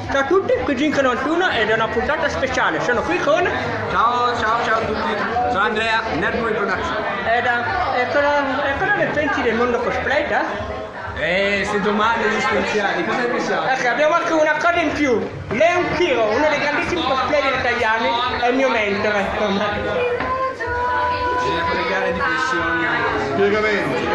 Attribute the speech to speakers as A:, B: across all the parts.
A: Ciao a tutti, qui Gink91 ed è una puntata speciale. Sono qui con...
B: Ciao a tutti, sono Andrea, Nerdboy Production.
A: E cosa ne pensi del mondo cosplay,
B: Queste domande esistenziali, cosa ne pensiamo?
A: Ecco, abbiamo anche una cosa in più. Leon Kiro, uno dei grandissimi cosplayer italiani, è il mio mentore.
B: Bisogna collegare riflessioni.
C: Spiegamenti.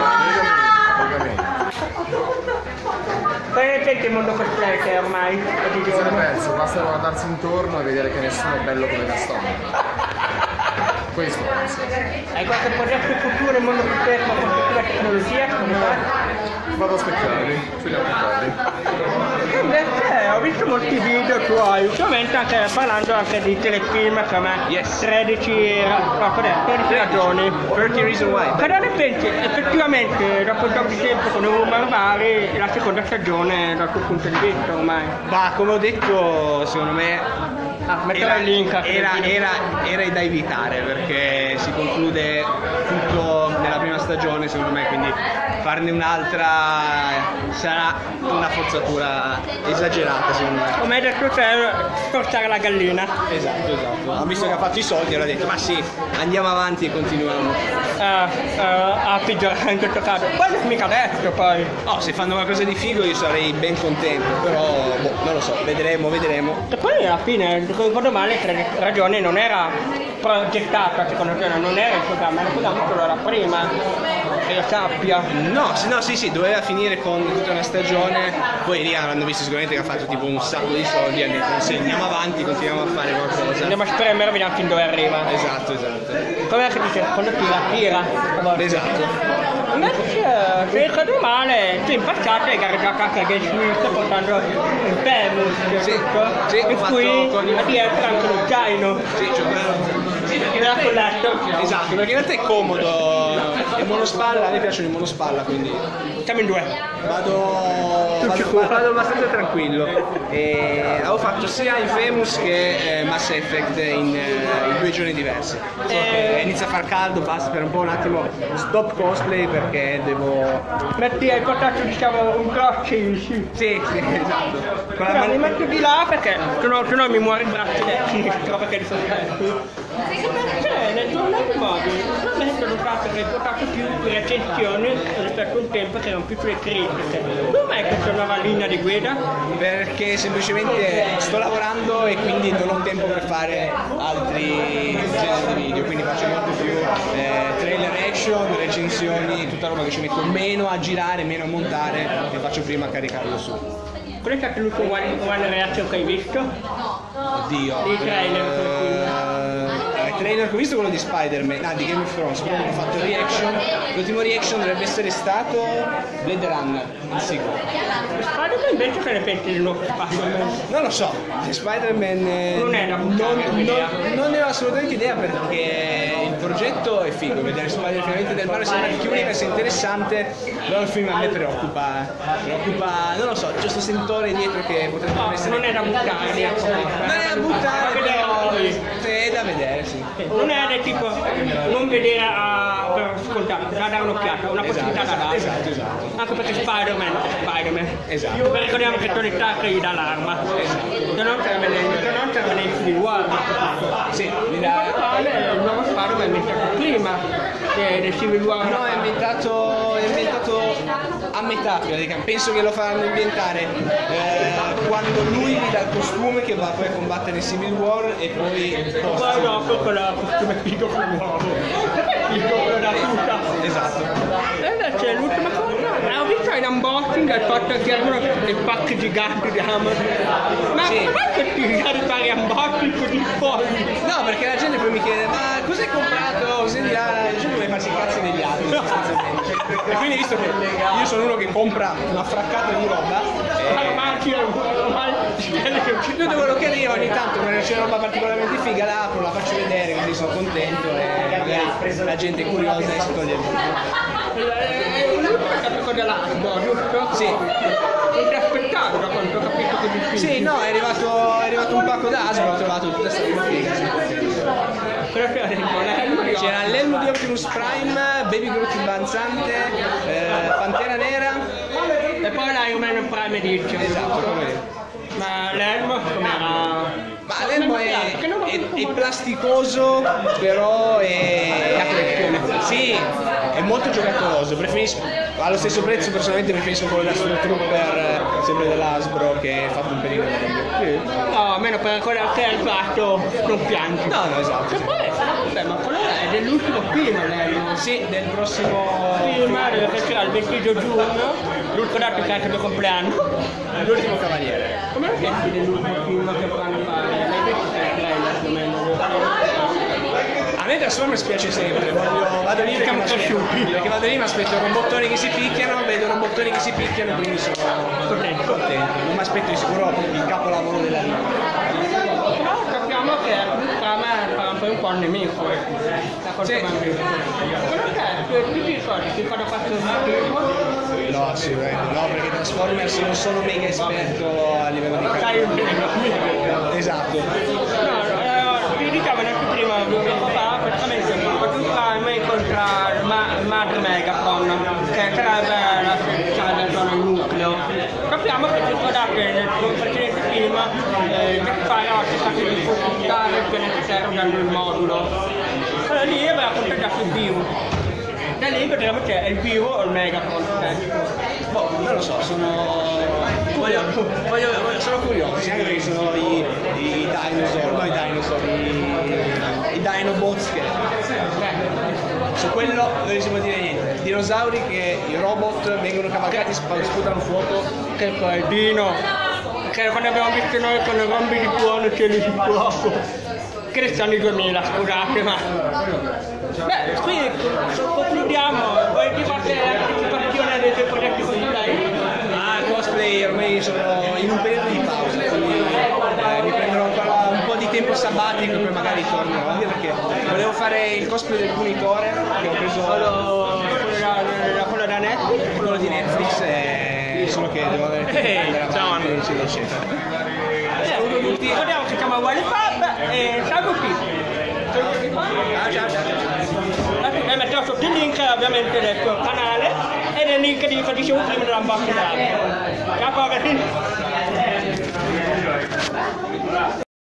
A: Cosa ne pensi del mondo cosplay che ormai
C: Cosa ne penso? Basta guardarsi intorno e vedere che nessuno è bello come Gastone. Questo penso.
A: Hai qualche progetto futuro nel mondo cosplay con la tecnologia? Come fai?
C: Vado a specchiarli, ce li ho comprati.
A: Invece ho visto molti video tuoi, ultimamente anche parlando anche di telefilm come 13 ragioni.
B: 30 Reasons Why.
A: Cosa ne pensi? Effettivamente dopo un po' di tempo con i rumor vari la seconda stagione dal tuo punto di vista ormai?
B: Bah, come ho detto, secondo me
A: Metterò il link.
B: era da evitare perché si conclude tutto nella prima stagione, secondo me, quindi farne un'altra sarà una forzatura esagerata, secondo me.
A: Come hai detto te, sforzare la gallina.
B: Esatto. Ho visto che ha fatto i soldi e ho detto, ma sì, andiamo avanti e continuiamo.
A: A peggiorare in questo caso. Poi non è mica detto poi.
B: Oh, se fanno qualcosa di figo io sarei ben contento, però non lo so, vedremo.
A: E poi alla fine, se ricordo male, 3 ragioni non era progettata, secondo te, non era il programma, era il programma solo la prima, che lo sappia.
B: No, sì, doveva finire con tutta una stagione, poi lì hanno visto sicuramente che ha fatto tipo un sacco di soldi e hanno detto se andiamo avanti continuiamo a fare qualcosa.
A: Andiamo a spremere, vediamo fin dove arriva.
B: Esatto.
A: Com'è che dice? Quando tira.
B: Esatto.
A: Invece, se ricordo male, tu in passato hai caricato anche Games Week portando il Famous,
B: Sì,
A: in
B: ho
A: cui
B: fatto con
A: addietro anche lo zaino.
B: Sì, perché
A: Me l'ha colletto.
B: esatto, perché in realtà è comodo, il monospalla, a me piacciono i monospalla, quindi
A: Siamo in 2.
B: vado abbastanza tranquillo. E avevo fatto sia Infamous che Mass Effect in 2 giorni diversi. Inizia a far caldo, basta per un attimo stop cosplay perché devo...
A: Hai portato diciamo un crocci, sì.
B: Sì, esatto. Con la
A: Però mi
B: man-
A: metto di là perché sennò mi muore il braccio sinistro perché li sono aperti. Perché nel tuo live mobile ultimamente ho notato che hai portato più recensioni rispetto a un tempo che erano più sulle critiche. Com'è questa nuova linea di guida?
B: Perché semplicemente sto lavorando e quindi non ho tempo per fare altri generi di video, quindi faccio molto più trailer action, recensioni, tutta roba che ci metto meno a girare, meno a montare e faccio prima a caricarlo su.
A: Qual è stato l'ultimo one reaction che hai visto?
B: Oddio.
A: Dei trailer
B: Il trailer che ho visto è quello di Spider-Man, di Game of Thrones, quello che ho fatto reaction. L'ultimo reaction dovrebbe essere stato Blade Runner, il sequel.
A: Spider-Man invece che ne pensi del nuovo Spider-Man?
B: Non lo so, Spider-Man
A: Non è da buttare come idea.
B: non ne ho assolutamente idea perché il progetto è figo, vedere Spider finalmente del mare sembra che unica sia interessante, però il film a me preoccupa, non lo so, c'è questo sentore dietro che potrebbe essere...
A: Non è da buttare,
B: Non è da buttare, però è da vedere, sì.
A: non è del tipo non vedere per scontato, da dare un'occhiata, una possibilità da dare.
B: Esatto.
A: Anche perché Spider-Man.
B: Esatto.
A: Poi ricordiamo che Tony Stark gli dà l'arma. Se non c'era nel Civil War.
B: Sì, mi
A: Il
B: dà...
A: il nuovo Spider-Man è inventato prima del Civil War.
B: No, è ambientato a metà praticamente. Penso che lo faranno ambientare quando lui gli dà il costume che va poi a combattere in Civil War e poi
A: Poi dopo con la costume figo sul nuovo. Figo quello da tuta.
B: Esatto.
A: E invece l'ultima cosa, ho visto in unboxing il fatto che erano dei pack giganti di Amazon. Ma
B: Sì.
A: com'è che ti fare unboxing così folli?
B: No, perché la gente poi mi chiede ma cosa hai comprato? Così di là, la gente vuole farsi i cazzi degli altri sostanzialmente. E quindi visto che io sono uno che compra una fraccata di roba, tutto quello che arriva ogni tanto quando c'è roba particolarmente figa la apro, la faccio vedere così sono contento e magari la gente è curiosa e si toglie il dubbio.
A: L'ultimo dell'Asbo, giusto?
B: Sì.
A: Non ti aspettavi da quanto ho capito che difficile.
B: Sì, no, è arrivato un pacco da Asbo, ho trovato tutta questa roba figa.
A: Però c'era dentro l'elmo di
B: C'era l'elmo di Optimus Prime, Baby Groot imbranzante, Pantera Nera
A: e poi l'Iron Man Prime Edition.
B: Esatto, come
A: Ma l'elmo
B: è plasticoso, però sì, è molto giocatoloso. Preferisco, allo stesso prezzo personalmente preferisco quello da Stormtrooper, sempre dell'Hasbro, che è fatto un pelino meglio.
A: No, almeno per quello che hai fatto non piangi.
B: No, esatto.
A: Che poi, vabbè, ma quello è dell'ultimo film, Lello.
B: Sì, del prossimo
A: Film che sarà il 22 giugno, l'ultimo dato che è anche il mio compleanno.
B: l'ultimo cavaliere.
A: Come lo pensi dell'ultimo film che faranno fare? L'hai visto il trailer più o meno?
B: A me Transformers piace sempre, vado lì perché mi aspetto robottoni che si picchiano, vedo robottoni che si picchiano, quindi sono contento. Non mi aspetto di sicuro il capolavoro della vita.
A: Però sappiamo che Trama farà un po' un nemico. Da quanto
B: Sì.
A: Quello che tu ti ricordi che quando ha fatto il film?
B: No, assolutamente no, perché Transformers non sono mega esperto a livello di
A: Sai un film.
B: Esatto.
A: No, vi diciamo anche prima, tempo fa, praticamente potevamo incontrare Madre Megatron, che sarebbe la zona nucleo. Capiamo che ci ricordate nel precedente film Jack Fire è stato di conquistare il pianeta Terra usando il modulo. Allora lì aveva contattato il virus. Da lì vedremo se è il virus o il Megatron.
B: Boh, non lo so, sono curioso, anche perché sono i dinosaur, no i dinosaur, i dinobots che su quello non riusciamo a dire niente. I dinosauri che i robot vengono cavalcati, sputano fuoco.
A: Che poi Dino, che quando abbiamo visto noi con i rombi di buono cieli di fuoco, che ne sono i 2000, scusate, ma beh, qui concludiamo. Vuoi ti fate l'anticipazione dei tuoi progetti cosplay?
B: Cosplay ormai sono in un periodo di pausa, quindi mi prenderò ancora un po' di tempo sabbatico e poi magari tornerò, anche perché volevo fare il cosplay del Punitore, che ho preso
A: Quello da Netflix?
B: quello di Netflix, solo che devo avere eccetera eccetera. Saluto tutti.
A: Ricordiamo che si chiama Wally Fab e ciao a tutti.
B: Ciao.
A: E metterò sotto il link ovviamente del tuo canale e del link di che dicevo prima dell'unboxing. Ciao poveri!